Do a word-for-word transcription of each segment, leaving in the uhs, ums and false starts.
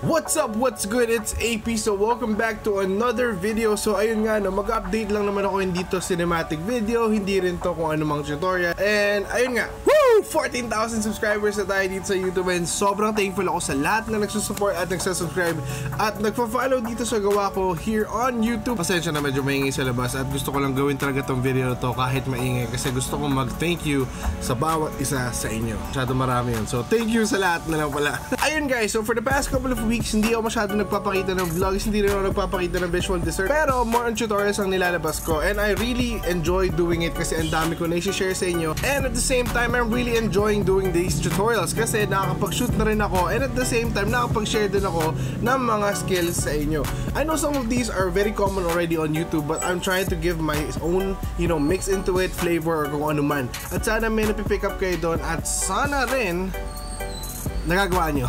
What's up? What's good? It's A P. So welcome back to another video. So ayun nga no, mag-update lang naman ako, hindi to cinematic video, hindi rin to kung anumang tutorial. And ayun nga, woo! fourteen thousand subscribers na tayo dito sa YouTube, and sobrang thankful ako sa lahat na nagsusupport at nagsasubscribe at nagpa-follow dito sa gawa ko here on YouTube. Pasensya na medyo maingay sa labas at gusto ko lang gawin talaga tong video na to kahit maingay, kasi gusto ko mag-thank you sa bawat isa sa inyo. Masyado marami yun. So thank you sa lahat na lang pala. Ayun guys, so for the past couple of weeks, hindi ako masyado nagpapakita ng vlogs, hindi rin ako nagpapakita ng visual dessert, pero more on tutorials ang nilalabas ko, and I really enjoy doing it kasi ang dami ko na i-share sa inyo, and at the same time, I'm really enjoying doing these tutorials kasi nakakapag-shoot na rin ako, and at the same time, nakakapag-share din ako ng mga skills sa inyo. I know some of these are very common already on YouTube, but I'm trying to give my own, you know, mix into it, flavor, or kung ano man. At sana may napipick up kayo doon, at sana rin nagagawa nyo.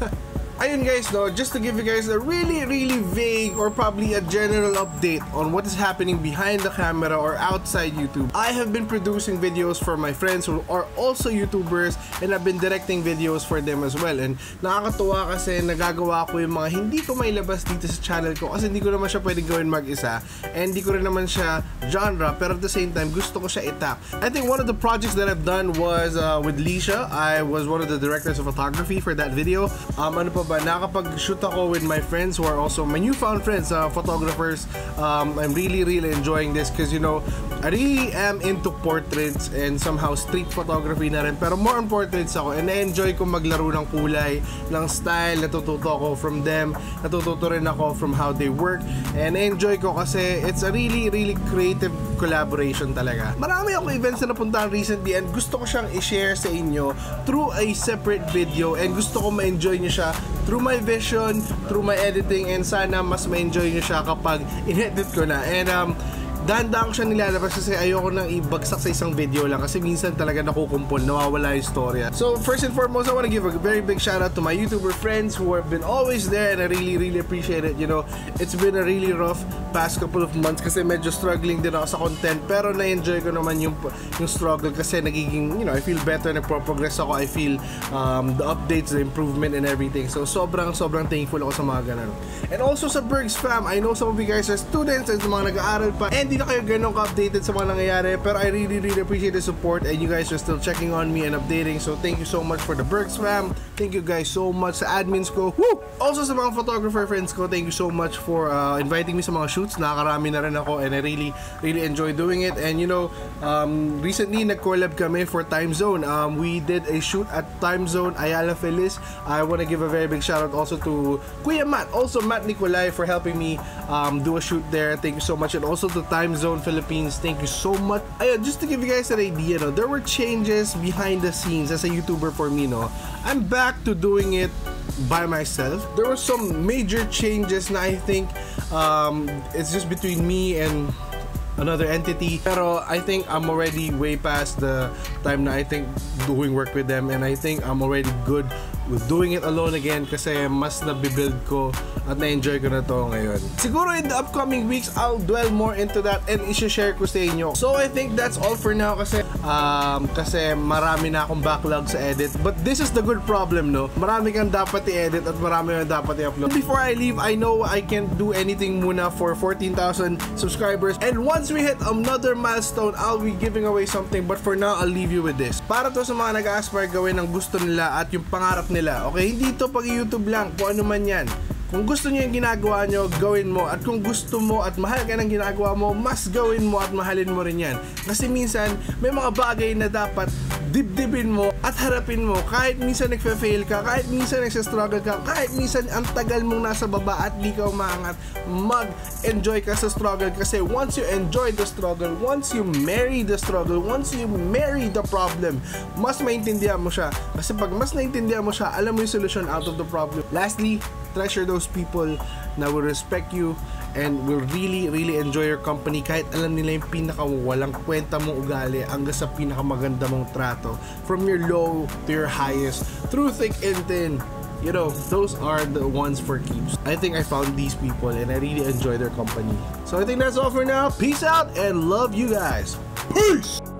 Ayun guys, no, just to give you guys a really really vague or probably a general update on what is happening behind the camera or outside YouTube. I have been producing videos for my friends who are also YouTubers, and I've been directing videos for them as well. And nakakatuwa kasi nagagawa ko yung mga hindi ko mailabas dito sa channel ko kasi hindi ko naman siya pwedeng gawin mag-isa, and hindi ko rin naman siya genre, pero at the same time gusto ko siya itap. I think one of the projects that I've done was uh, with Lisha. I was one of the directors of photography for that video. Um, ano pa ba, nakapag-shoot ako with my friends who are also my newfound friends, uh, photographers. um, I'm really really enjoying this because, you know, I really am into portraits and somehow street photography na rin, pero more on portraits ako, and na-enjoy ko maglaro ng kulay, ng style. Natututo ako from them, natututo rin ako from how they work, and na-enjoy ko kasi it's a really really creative collaboration talaga. Marami ako events na napuntahan recently, and gusto ko siyang i-share sa inyo through a separate video, and gusto ko ma-enjoy nyo siya through my vision, through my editing, and sana mas ma-enjoy nyo siya kapag in-edit ko na. And um, dahan-dahan ko siya nilalabas kasi ayoko nang ibagsak sa isang video lang, kasi minsan talaga nakukumpol, nawawala yung storya. So first and foremost, I want to give a very big shout out to my YouTuber friends who have been always there, and I really really appreciate it. You know, it's been a really rough past couple of months kasi medyo struggling din ako sa content, pero na-enjoy ko naman yung yung struggle kasi nagiging, you know, I feel better, nagpo-progress ako, I feel um, the updates, the improvement and everything. So sobrang sobrang thankful ako sa mga ganun. And also sa Bergs fam, I know some of you guys are students and sa mga nag-aaral pa, and hindi na kayo ganun ka-updated sa mga nangyayari, pero I really really appreciate the support, and you guys are still checking on me and updating. So thank you so much for the Bergs fam. Thank you guys so much sa admins ko. Woo! Also sa mga photographer friends ko, thank you so much for uh, inviting me sa mga shoots. Nakakarami na rin ako, and I really really enjoy doing it. And you know, um, recently nag-collab kami for Time Zone. Um, we did a shoot at Time Zone Ayala Feliz. I want to give a very big shout out also to Kuya Matt, also Matt Nicolay, for helping me um, do a shoot there. Thank you so much. And also to Time Zone Philippines, thank you so much. Ayun, just to give you guys an idea, no, there were changes behind the scenes as a YouTuber for me. No, I'm back to doing it by myself. There were some major changes na I think um, it's just between me and another entity, pero I think I'm already way past the time na I think doing work with them, and I think I'm already good with doing it alone again kasi mas nabibuild ko at na-enjoy ko na to ngayon. Siguro in the upcoming weeks, I'll dwell more into that and i-share ko sa inyo. So I think that's all for now kasi um, kasi marami na akong backlog sa edit, but this is the good problem, no? Marami kang dapat i-edit at marami kang dapat i-upload. Before I leave, I know I can't do anything muna for fourteen thousand subscribers, and once we hit another milestone, I'll be giving away something, but for now, I'll leave you with this. Para to sa mga nag-aspire gawin ang gusto nila at yung pangarap nila. Okay, hindi to pag YouTube lang, kung ano man yan. Kung gusto nyo yung ginagawa nyo, gawin mo. At kung gusto mo at mahal ka ng ginagawa mo, mas gawin mo at mahalin mo rin yan. Kasi minsan, may mga bagay na dapat dibdibin mo at harapin mo. Kahit minsan nagfe-fail ka, kahit minsan nagsa-struggle ka, kahit minsan ang tagal mong nasa baba at di ka umaangat, mag-enjoy ka sa struggle. Kasi once you enjoy the struggle, once you marry the struggle, once you marry the problem, mas maintindihan mo siya. Kasi pag mas naintindihan mo siya, alam mo yung solution out of the problem. Lastly, treasure those people na will respect you and will really really enjoy your company kahit alam nila yung pinaka walang kwenta mong ugali hanggang sa pinakamaganda mong trato, from your low to your highest, through thick and thin. You know, those are the ones for keeps. I think I found these people and I really enjoy their company. So I think that's all for now. Peace out and love you guys. Peace!